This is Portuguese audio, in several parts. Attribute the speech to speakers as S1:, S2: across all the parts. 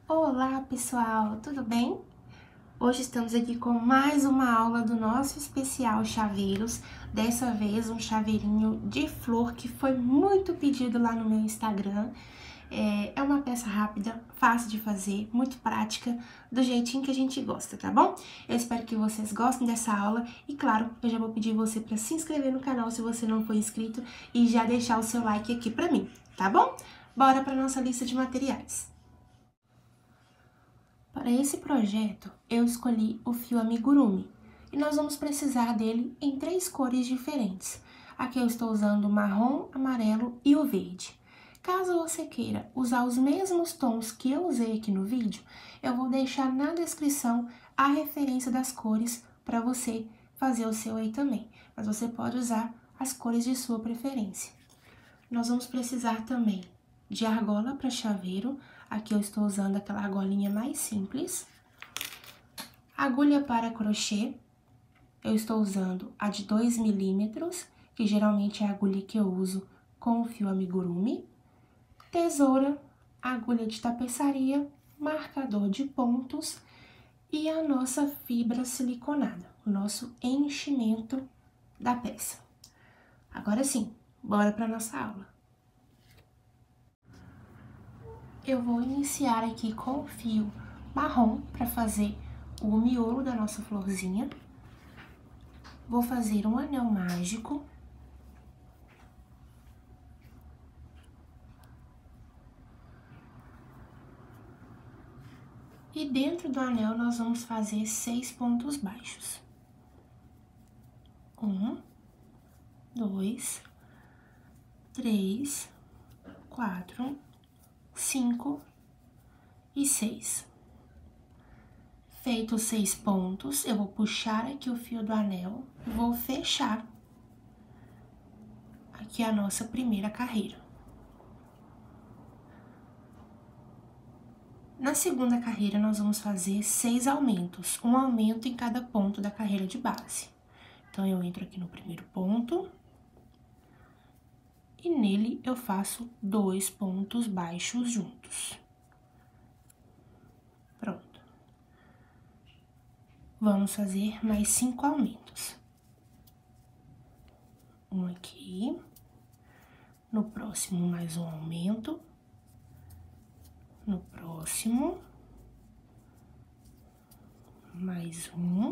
S1: Olá pessoal, tudo bem? Hoje estamos aqui com mais uma aula do nosso especial chaveiros, dessa vez um chaveirinho de flor que foi muito pedido lá no meu Instagram. É uma peça rápida, fácil de fazer, muito prática, do jeitinho que a gente gosta, tá bom? Eu espero que vocês gostem dessa aula e, claro, eu já vou pedir você para se inscrever no canal se você não for inscrito e já deixar o seu like aqui para mim, tá bom? Bora para nossa lista de materiais. Para esse projeto, eu escolhi o fio amigurumi e nós vamos precisar dele em 3 cores diferentes. Aqui eu estou usando o marrom, amarelo e o verde. Caso você queira usar os mesmos tons que eu usei aqui no vídeo, eu vou deixar na descrição a referência das cores para você fazer o seu aí também. Mas você pode usar as cores de sua preferência. Nós vamos precisar também de argola para chaveiro. Aqui eu estou usando aquela argolinha mais simples. Agulha para crochê. Eu estou usando a de 2 milímetros, que geralmente é a agulha que eu uso com o fio amigurumi. Tesoura, agulha de tapeçaria, marcador de pontos e a nossa fibra siliconada, o nosso enchimento da peça. Agora sim, bora para nossa aula. Eu vou iniciar aqui com o fio marrom para fazer o miolo da nossa florzinha. Vou fazer um anel mágico. E dentro do anel nós vamos fazer 6 pontos baixos. 1, 2, 3, 4, 5 e 6. Feito os 6 pontos, eu vou puxar aqui o fio do anel e vou fechar aqui a nossa primeira carreira. Na segunda carreira, nós vamos fazer 6 aumentos, um aumento em cada ponto da carreira de base. Então, eu entro aqui no primeiro ponto e nele eu faço 2 pontos baixos juntos. Pronto. Vamos fazer mais 5 aumentos. Um aqui, no próximo mais um aumento, no próximo, mais um,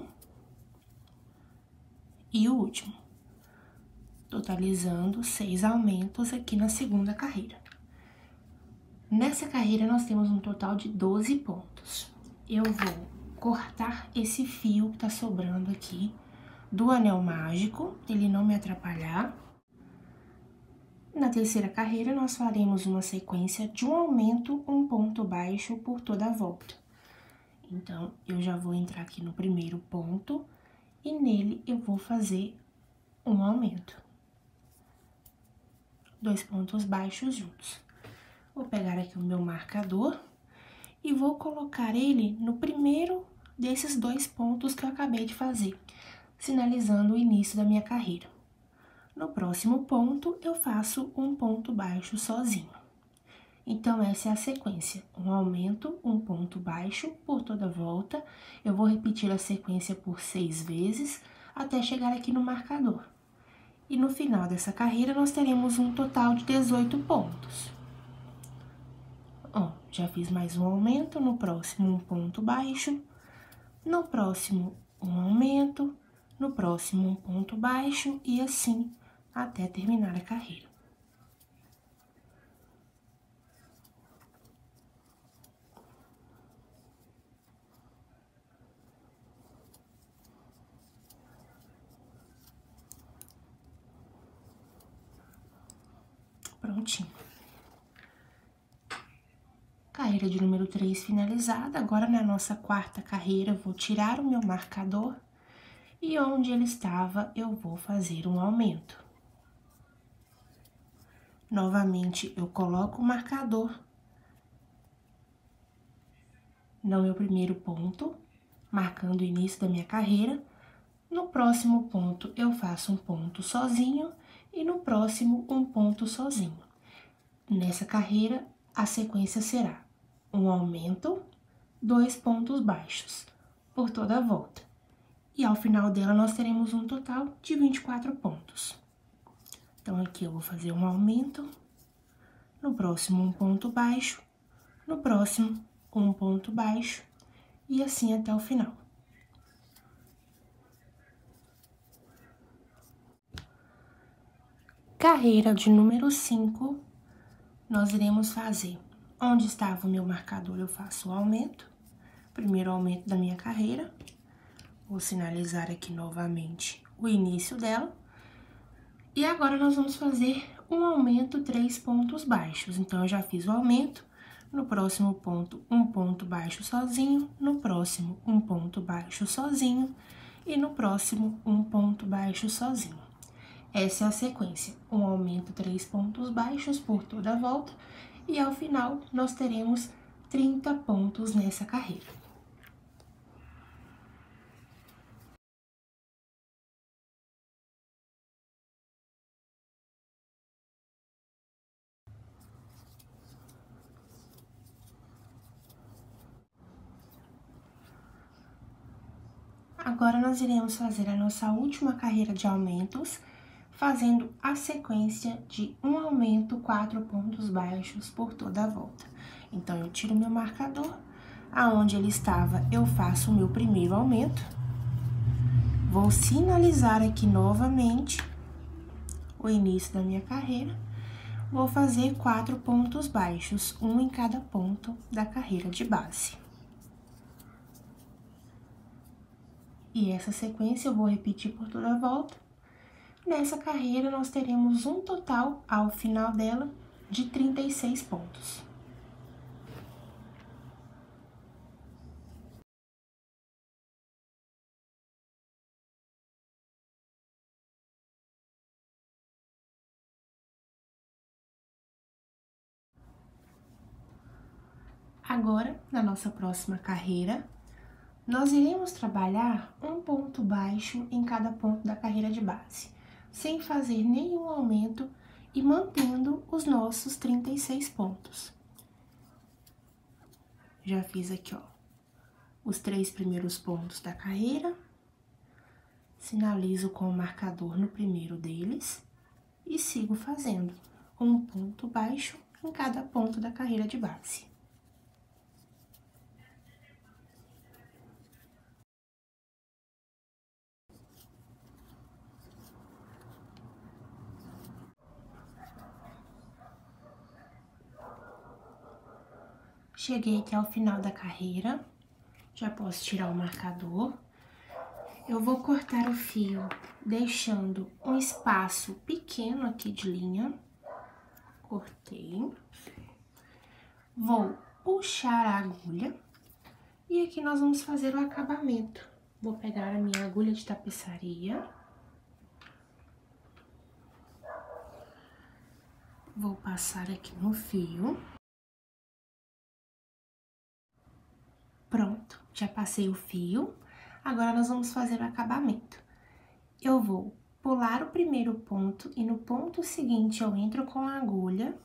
S1: e o último, totalizando 6 aumentos aqui na segunda carreira. Nessa carreira, nós temos um total de 12 pontos. Eu vou cortar esse fio que tá sobrando aqui do anel mágico, ele não me atrapalhar. Na terceira carreira, nós faremos uma sequência de um aumento, um ponto baixo por toda a volta. Então, eu já vou entrar aqui no primeiro ponto e nele eu vou fazer um aumento. 2 pontos baixos juntos. Vou pegar aqui o meu marcador e vou colocar ele no primeiro desses 2 pontos que eu acabei de fazer, sinalizando o início da minha carreira. No próximo ponto, eu faço um ponto baixo sozinho. Então, essa é a sequência. Um aumento, um ponto baixo por toda a volta. Eu vou repetir a sequência por 6 vezes, até chegar aqui no marcador. E no final dessa carreira, nós teremos um total de 18 pontos. Ó, já fiz mais um aumento, no próximo um ponto baixo, no próximo um aumento, no próximo um ponto baixo e assim até terminar a carreira. Prontinho. Carreira de número 3 finalizada. Agora, na nossa quarta carreira, eu vou tirar o meu marcador e onde ele estava, eu vou fazer um aumento. Novamente, eu coloco o marcador no meu primeiro ponto, marcando o início da minha carreira. No próximo ponto, eu faço um ponto sozinho e no próximo, um ponto sozinho. Nessa carreira, a sequência será um aumento, 2 pontos baixos por toda a volta. E ao final dela, nós teremos um total de 24 pontos. Então, aqui eu vou fazer um aumento, no próximo um ponto baixo, no próximo um ponto baixo, e assim até o final. Carreira de número 5, nós iremos fazer. Onde estava o meu marcador, eu faço o aumento, primeiro aumento da minha carreira. Vou sinalizar aqui novamente o início dela. E agora, nós vamos fazer um aumento, 3 pontos baixos. Então, eu já fiz o aumento, no próximo ponto, um ponto baixo sozinho, no próximo, um ponto baixo sozinho, e no próximo, um ponto baixo sozinho. Essa é a sequência, um aumento, 3 pontos baixos por toda a volta, e ao final, nós teremos 30 pontos nessa carreira. Agora, nós iremos fazer a nossa última carreira de aumentos, fazendo a sequência de um aumento, 4 pontos baixos por toda a volta. Então, eu tiro meu marcador, aonde ele estava, eu faço o meu primeiro aumento, vou sinalizar aqui novamente o início da minha carreira, vou fazer 4 pontos baixos, um em cada ponto da carreira de base. E essa sequência eu vou repetir por toda a volta. Nessa carreira, nós teremos um total, ao final dela, de 36 pontos. Agora, na nossa próxima carreira, nós iremos trabalhar um ponto baixo em cada ponto da carreira de base, sem fazer nenhum aumento e mantendo os nossos 36 pontos. Já fiz aqui, ó, os 3 primeiros pontos da carreira, sinalizo com o marcador no primeiro deles e sigo fazendo um ponto baixo em cada ponto da carreira de base. Cheguei aqui ao final da carreira, já posso tirar o marcador. Eu vou cortar o fio, deixando um espaço pequeno aqui de linha. Cortei. Vou puxar a agulha e aqui nós vamos fazer o acabamento. Vou pegar a minha agulha de tapeçaria. Vou passar aqui no fio. Pronto, já passei o fio. Agora, nós vamos fazer o acabamento. Eu vou pular o primeiro ponto e no ponto seguinte eu entro com a agulha.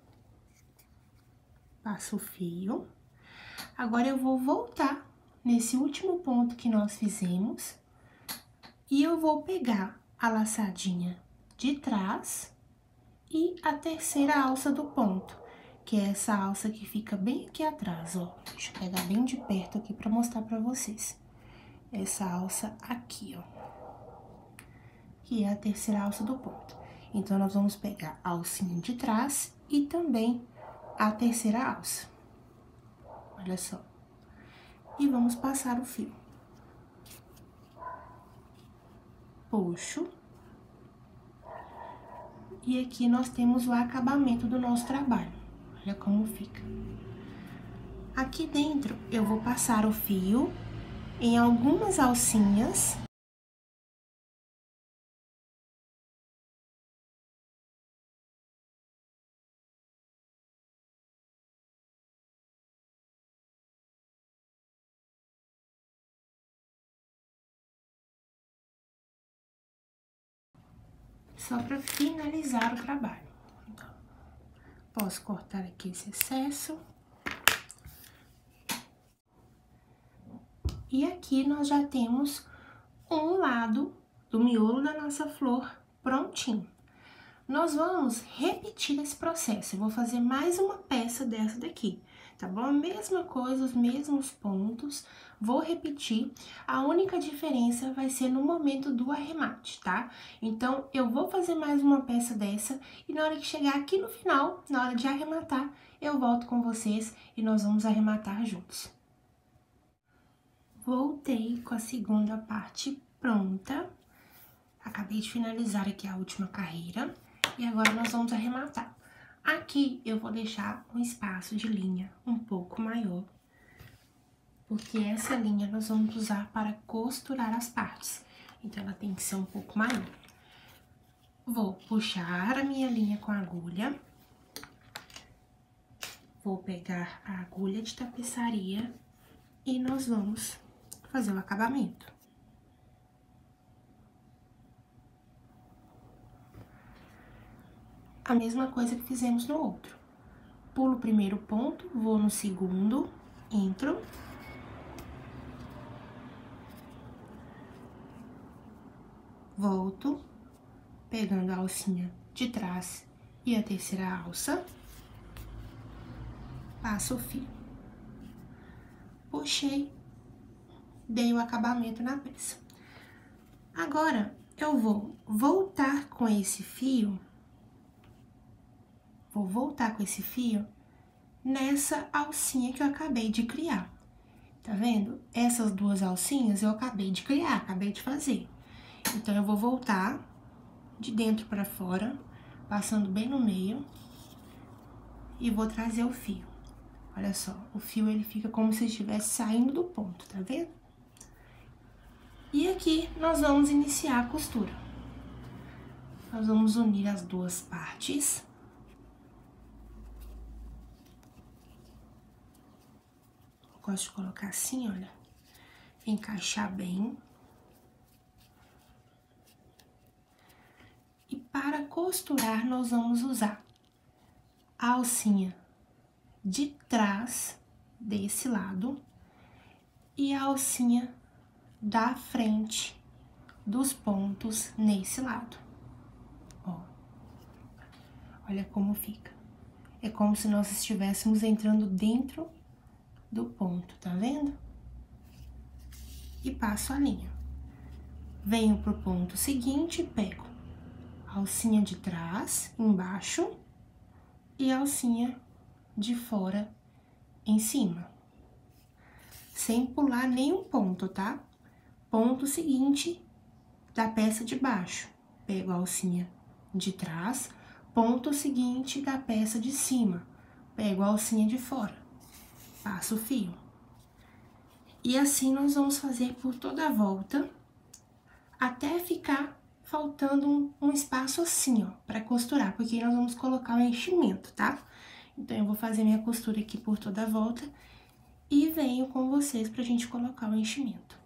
S1: Passo o fio. Agora, eu vou voltar nesse último ponto que nós fizemos. E eu vou pegar a laçadinha de trás e a terceira alça do ponto, que é essa alça que fica bem aqui atrás, ó. Deixa eu pegar bem de perto aqui pra mostrar pra vocês. Essa alça aqui, ó, que é a terceira alça do ponto. Então, nós vamos pegar a alcinha de trás e também a terceira alça. Olha só. E vamos passar o fio. Puxo. E aqui nós temos o acabamento do nosso trabalho. Olha como fica. Aqui dentro, eu vou passar o fio em algumas alcinhas. Só para finalizar o trabalho. Então, posso cortar aqui esse excesso. E aqui nós já temos um lado do miolo da nossa flor prontinho. Nós vamos repetir esse processo. Eu vou fazer mais uma peça dessa daqui, tá bom? A mesma coisa, os mesmos pontos, vou repetir. A única diferença vai ser no momento do arremate, tá? Então, eu vou fazer mais uma peça dessa e na hora que chegar aqui no final, na hora de arrematar, eu volto com vocês e nós vamos arrematar juntos. Voltei com a segunda parte pronta. Acabei de finalizar aqui a última carreira. E agora nós vamos arrematar. Aqui eu vou deixar um espaço de linha um pouco maior, porque essa linha nós vamos usar para costurar as partes. Então, ela tem que ser um pouco maior. Vou puxar a minha linha com a agulha. Vou pegar a agulha de tapeçaria e nós vamos fazer o acabamento. A mesma coisa que fizemos no outro. Pulo o primeiro ponto, vou no segundo, entro. Volto, pegando a alcinha de trás e a terceira alça. Passo o fio. Puxei, dei o acabamento na peça. Agora, eu vou voltar com esse fio. Vou voltar com esse fio nessa alcinha que eu acabei de criar. Tá vendo? Essas duas alcinhas eu acabei de criar, acabei de fazer. Então, eu vou voltar de dentro pra fora, passando bem no meio. E vou trazer o fio. Olha só, o fio ele fica como se estivesse saindo do ponto, tá vendo? E aqui nós vamos iniciar a costura. Nós vamos unir as duas partes. Gosto de colocar assim, olha, encaixar bem. E para costurar, nós vamos usar a alcinha de trás desse lado e a alcinha da frente dos pontos nesse lado. Ó, olha como fica. É como se nós estivéssemos entrando dentro do ponto, tá vendo? E passo a linha. Venho pro ponto seguinte, pego a alcinha de trás embaixo e a alcinha de fora em cima. Sem pular nenhum ponto, tá? Ponto seguinte da peça de baixo. Pego a alcinha de trás, ponto seguinte da peça de cima. Pego a alcinha de fora. Passo o fio. E assim nós vamos fazer por toda a volta, até ficar faltando um espaço assim, ó, pra costurar, porque nós vamos colocar o enchimento, tá? Então, eu vou fazer minha costura aqui por toda a volta e venho com vocês pra gente colocar o enchimento.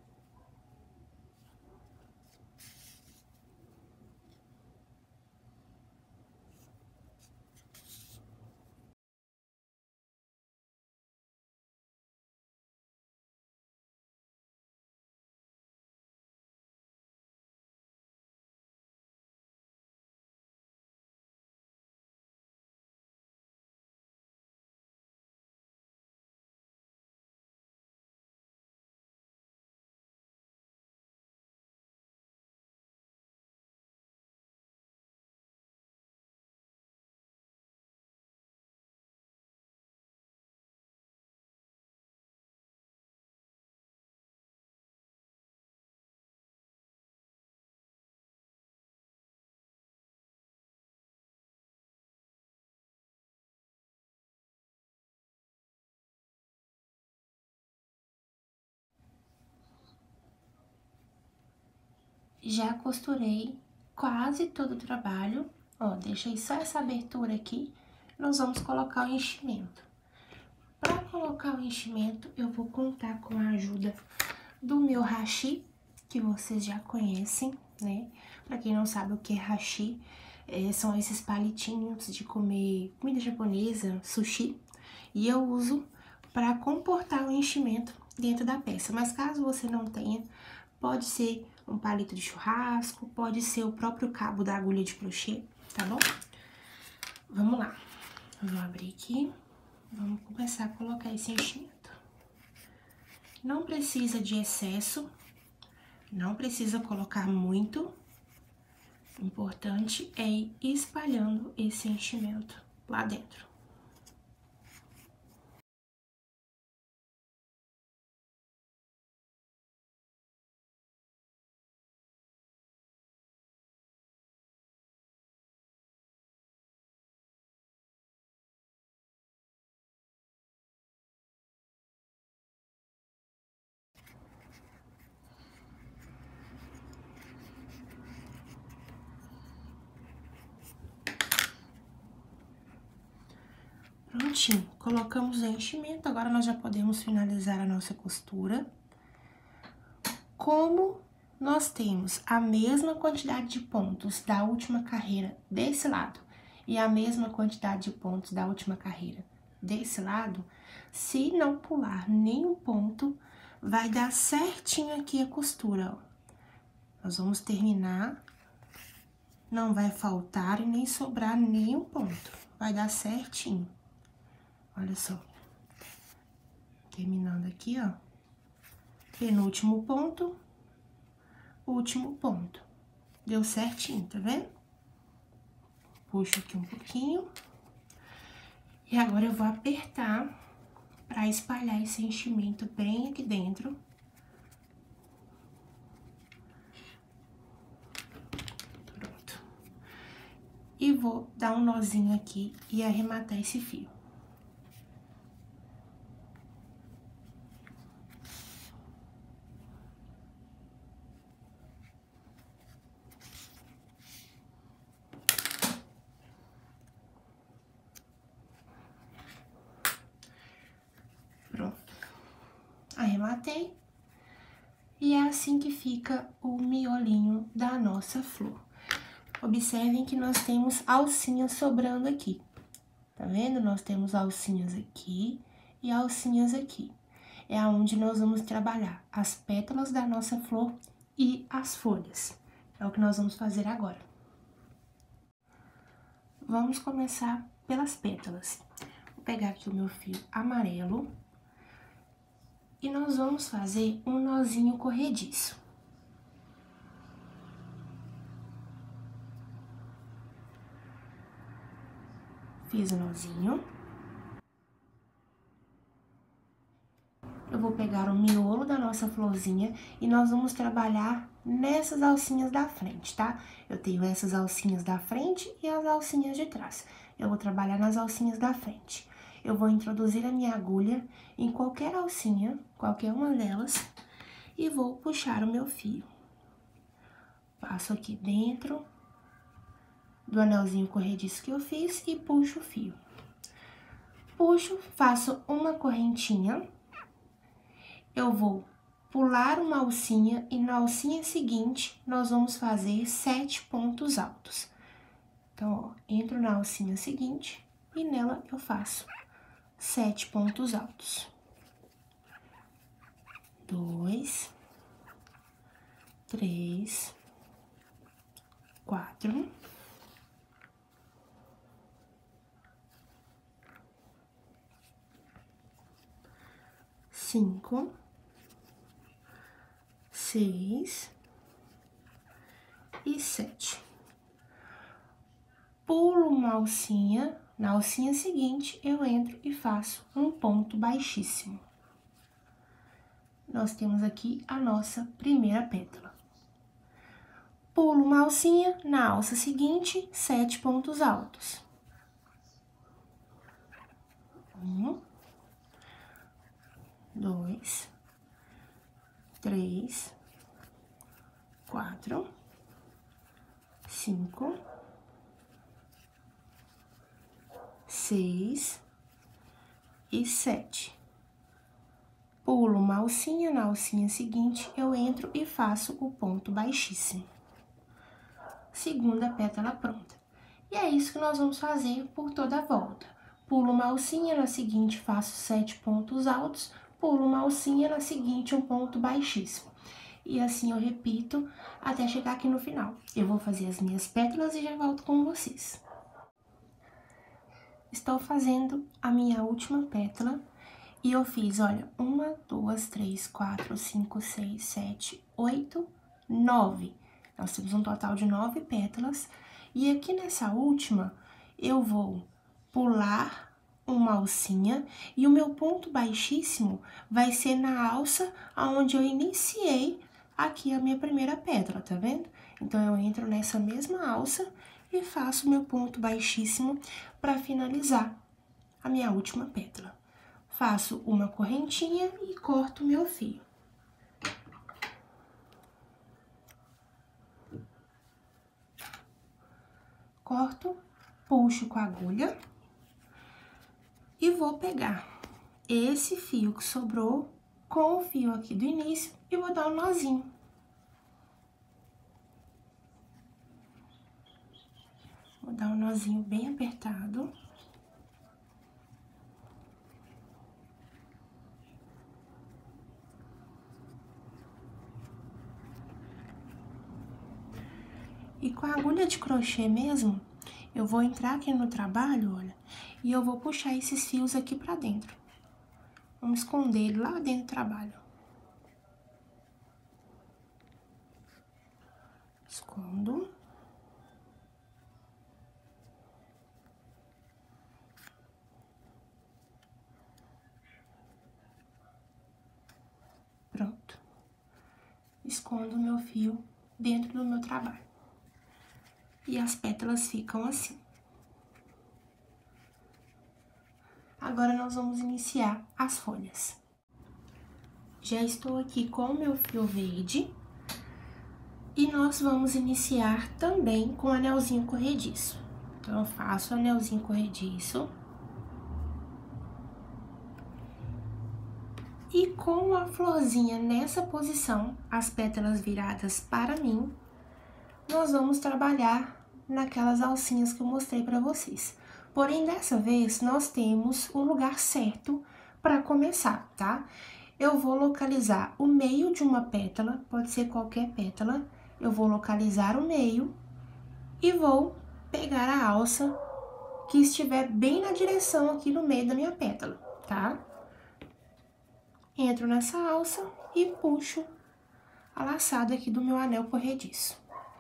S1: Já costurei quase todo o trabalho, ó, deixei só essa abertura aqui, nós vamos colocar o enchimento. Para colocar o enchimento, eu vou contar com a ajuda do meu hashi, que vocês já conhecem, né? Pra quem não sabe o que é hashi, são esses palitinhos de comer comida japonesa, sushi, e eu uso para comportar o enchimento dentro da peça. Mas caso você não tenha, pode ser um palito de churrasco, pode ser o próprio cabo da agulha de crochê, tá bom? Vamos lá. Eu vou abrir aqui, vamos começar a colocar esse enchimento. Não precisa de excesso, não precisa colocar muito. O importante é ir espalhando esse enchimento lá dentro. Prontinho, colocamos o enchimento, agora nós já podemos finalizar a nossa costura. Como nós temos a mesma quantidade de pontos da última carreira desse lado e a mesma quantidade de pontos da última carreira desse lado, se não pular nenhum ponto, vai dar certinho aqui a costura, ó. Nós vamos terminar, não vai faltar e nem sobrar nenhum ponto, vai dar certinho. Olha só, terminando aqui, ó, penúltimo ponto, último ponto. Deu certinho, tá vendo? Puxo aqui um pouquinho. E agora eu vou apertar pra espalhar esse enchimento bem aqui dentro. Pronto. E vou dar um nozinho aqui e arrematar esse fio. Pronto. Arrematei. E é assim que fica o miolinho da nossa flor. Observem que nós temos alcinhas sobrando aqui. Tá vendo? Nós temos alcinhas aqui e alcinhas aqui. É aonde nós vamos trabalhar as pétalas da nossa flor e as folhas. É o que nós vamos fazer agora. Vamos começar pelas pétalas. Vou pegar aqui o meu fio amarelo e nós vamos fazer um nozinho corrediço. Fiz o nozinho. Eu vou pegar o miolo da nossa florzinha e nós vamos trabalhar nessas alcinhas da frente, tá? Eu tenho essas alcinhas da frente e as alcinhas de trás. Eu vou trabalhar nas alcinhas da frente. Eu vou introduzir a minha agulha em qualquer alcinha, qualquer uma delas, e vou puxar o meu fio. Passo aqui dentro do anelzinho corrediço que eu fiz e puxo o fio. Puxo, faço uma correntinha. Eu vou pular uma alcinha e na alcinha seguinte, nós vamos fazer 7 pontos altos. Então, ó, entro na alcinha seguinte e nela eu faço 7 pontos altos. 2, 3, 4, 5, 6 e 7. Pulo uma alcinha, na alcinha seguinte eu entro e faço um ponto baixíssimo. Nós temos aqui a nossa primeira pétala. Pulo uma alcinha, na alça seguinte, 7 pontos altos. 1, 2, 3, 4, 5, 6 e 7. Pulo uma alcinha, na alcinha seguinte eu entro e faço o ponto baixíssimo. Segunda pétala pronta. E é isso que nós vamos fazer por toda a volta. Pulo uma alcinha, na seguinte faço 7 pontos altos, pulo uma alcinha, na seguinte um ponto baixíssimo. E assim eu repito até chegar aqui no final. Eu vou fazer as minhas pétalas e já volto com vocês. Estou fazendo a minha última pétala e eu fiz, olha, 1, 2, 3, 4, 5, 6, 7, 8, 9. Nós temos um total de 9 pétalas. E aqui nessa última, eu vou pular uma alcinha e o meu ponto baixíssimo vai ser na alça aonde eu iniciei aqui a minha primeira pétala, tá vendo? Então, eu entro nessa mesma alça e faço meu ponto baixíssimo para finalizar a minha última pétala. Faço uma correntinha e corto meu fio. Corto, puxo com a agulha e vou pegar esse fio que sobrou com o fio aqui do início e vou dar um nozinho. Vou dar um nozinho bem apertado. E com a agulha de crochê mesmo, eu vou entrar aqui no trabalho, olha, e eu vou puxar esses fios aqui pra dentro. Vamos esconder ele lá dentro do trabalho. Escondo. Pronto. Escondo o meu fio dentro do meu trabalho. E as pétalas ficam assim. Agora, nós vamos iniciar as folhas. Já estou aqui com o meu fio verde. E nós vamos iniciar também com anelzinho corrediço. Então, eu faço o anelzinho corrediço. E com a florzinha nessa posição, as pétalas viradas para mim, nós vamos trabalhar naquelas alcinhas que eu mostrei para vocês. Porém, dessa vez, nós temos o lugar certo para começar, tá? Eu vou localizar o meio de uma pétala, pode ser qualquer pétala, eu vou localizar o meio e vou pegar a alça que estiver bem na direção aqui no meio da minha pétala, tá? Entro nessa alça e puxo a laçada aqui do meu anel corrediço.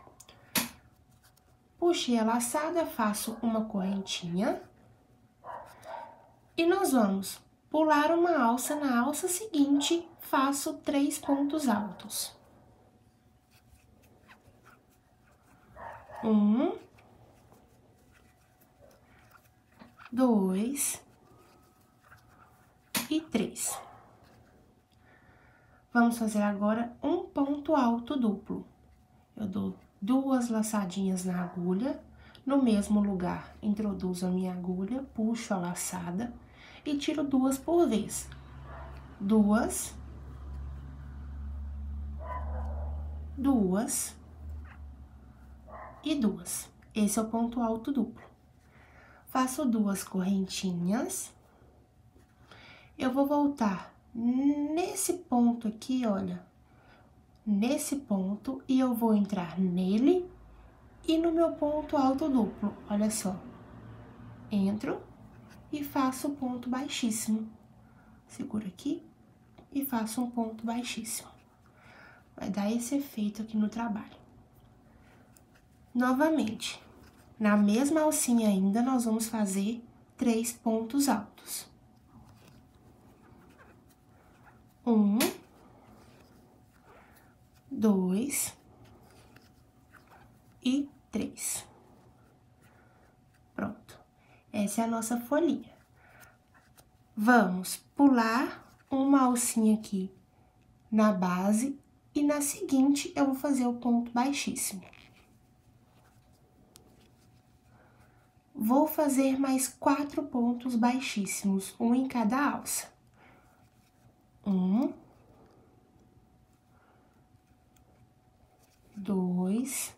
S1: Puxei a laçada, faço uma correntinha. E nós vamos pular uma alça, na alça seguinte, faço 3 pontos altos. 1, 2 e 3. Vamos fazer agora um ponto alto duplo. Eu dou 2 laçadinhas na agulha, no mesmo lugar introduzo a minha agulha, puxo a laçada e tiro 2 por vez. 2, 2 e 2. Esse é o ponto alto duplo. Faço 2 correntinhas. Eu vou voltar nesse ponto aqui, olha, nesse ponto, e eu vou entrar nele e no meu ponto alto duplo, olha só. Entro e faço um ponto baixíssimo. Seguro aqui e faço um ponto baixíssimo. Vai dar esse efeito aqui no trabalho. Novamente, na mesma alcinha ainda, nós vamos fazer 3 pontos altos. 1, 2 e 3. Pronto. Essa é a nossa folhinha. Vamos pular uma alcinha aqui na base e na seguinte eu vou fazer o ponto baixíssimo. Vou fazer mais 4 pontos baixíssimos, um em cada alça. 1, 2,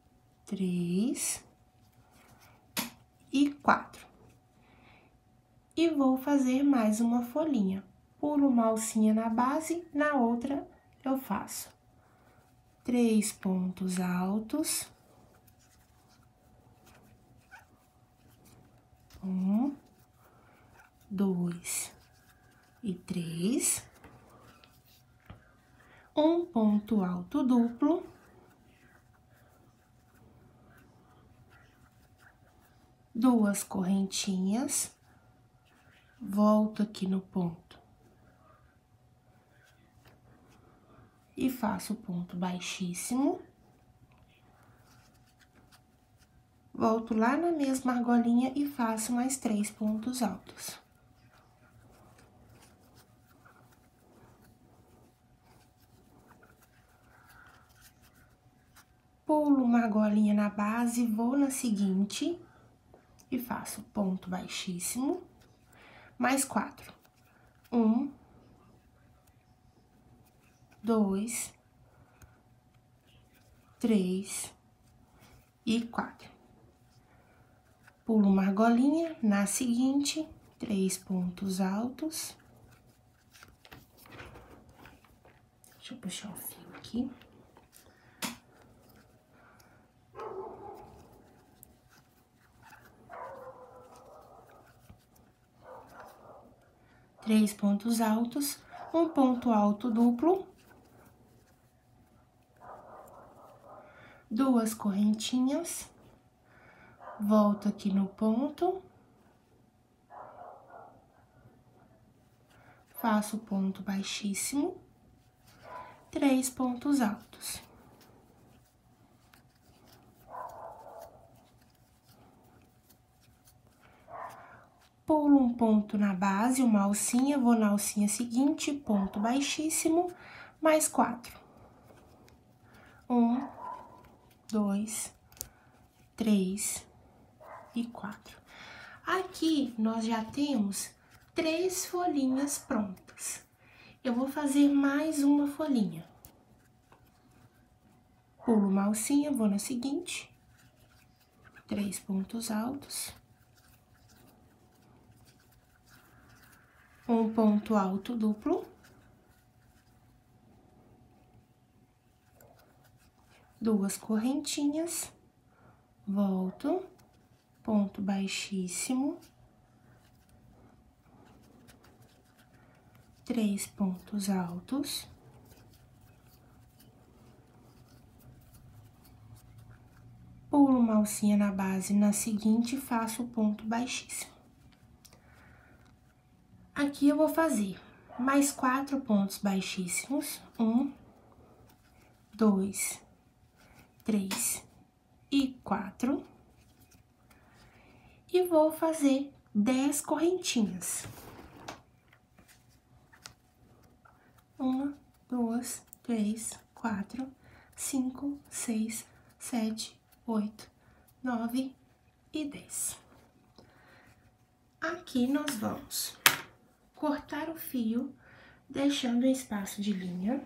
S1: 3 e 4. e vou fazer mais uma folhinha. Pulo uma alcinha na base, na outra eu faço 3 pontos altos. 1, 2 e 3. Um ponto alto duplo. Duas correntinhas. Volto aqui no ponto. E faço ponto baixíssimo. Volto lá na mesma argolinha e faço mais 3 pontos altos. Pulo uma argolinha na base, vou na seguinte e faço ponto baixíssimo, mais 4. 1, 2, 3 e 4. Pulo uma argolinha, na seguinte, 3 pontos altos. Deixa eu puxar o fio aqui. Três pontos altos, um ponto alto duplo, duas correntinhas, volto aqui no ponto, faço ponto baixíssimo, 3 pontos altos. Pulo um ponto na base, uma alcinha, vou na alcinha seguinte, ponto baixíssimo, mais 4. 1, 2, 3 e 4. Aqui, nós já temos 3 folhinhas prontas. Eu vou fazer mais uma folhinha. Pulo uma alcinha, vou na seguinte, 3 pontos altos. Um ponto alto duplo, duas correntinhas, volto, ponto baixíssimo, 3 pontos altos, pulo uma alcinha na base, na seguinte faço ponto baixíssimo. Aqui eu vou fazer mais 4 pontos baixíssimos, 1, 2, 3 e 4. E vou fazer 10 correntinhas. 1, 2, 3, 4, 5, 6, 7, 8, 9 e 10. Aqui nós vamos cortar o fio, deixando um espaço de linha.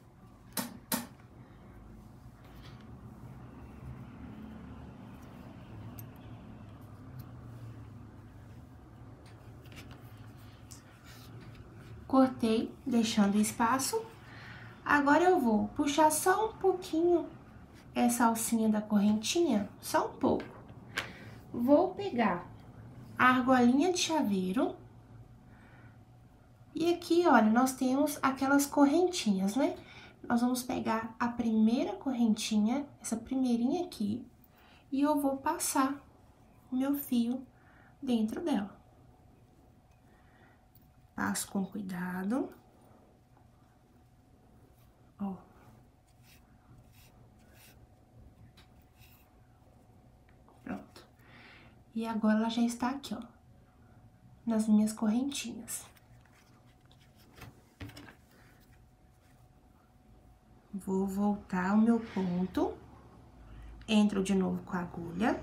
S1: Cortei, deixando espaço. Agora eu vou puxar só um pouquinho essa alcinha da correntinha, só um pouco. Vou pegar a argolinha de chaveiro. E aqui, olha, nós temos aquelas correntinhas, né? Nós vamos pegar a primeira correntinha, essa primeirinha aqui, e eu vou passar o meu fio dentro dela. Passo com cuidado. Ó. Pronto. E agora ela já está aqui, ó, nas minhas correntinhas. Vou voltar ao meu ponto, entro de novo com a agulha.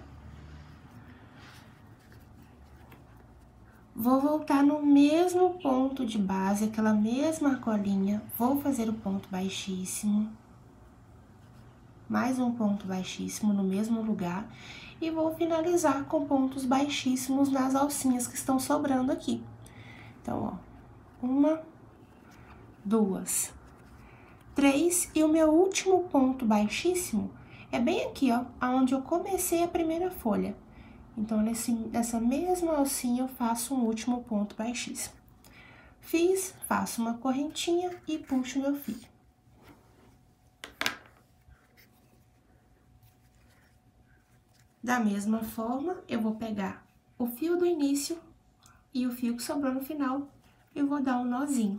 S1: Vou voltar no mesmo ponto de base, aquela mesma argolinha, vou fazer o ponto baixíssimo. mais um ponto baixíssimo no mesmo lugar e vou finalizar com pontos baixíssimos nas alcinhas que estão sobrando aqui. Então, ó, 1, 2, 3 e o meu último ponto baixíssimo é bem aqui, ó, aonde eu comecei a primeira folha. Então, nessa mesma alcinha eu faço um último ponto baixíssimo. Fiz, faço uma correntinha e puxo meu fio. Da mesma forma, eu vou pegar o fio do início e o fio que sobrou no final, eu vou dar um nozinho.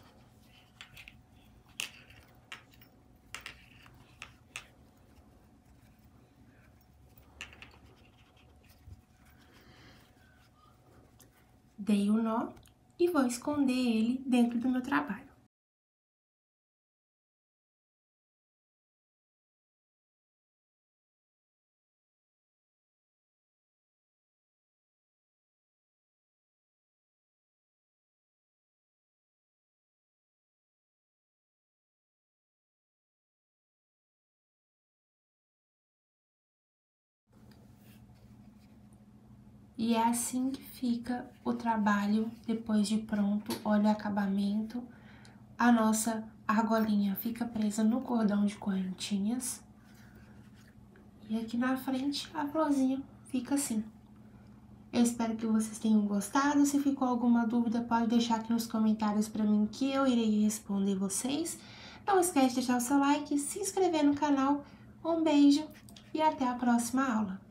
S1: Dei o nó e vou esconder ele dentro do meu trabalho. E é assim que fica o trabalho depois de pronto. Olha o acabamento. A nossa argolinha fica presa no cordão de correntinhas. E aqui na frente a florzinha fica assim. Eu espero que vocês tenham gostado. Se ficou alguma dúvida, pode deixar aqui nos comentários pra mim que eu irei responder vocês. Não esquece de deixar o seu like, se inscrever no canal. Um beijo e até a próxima aula.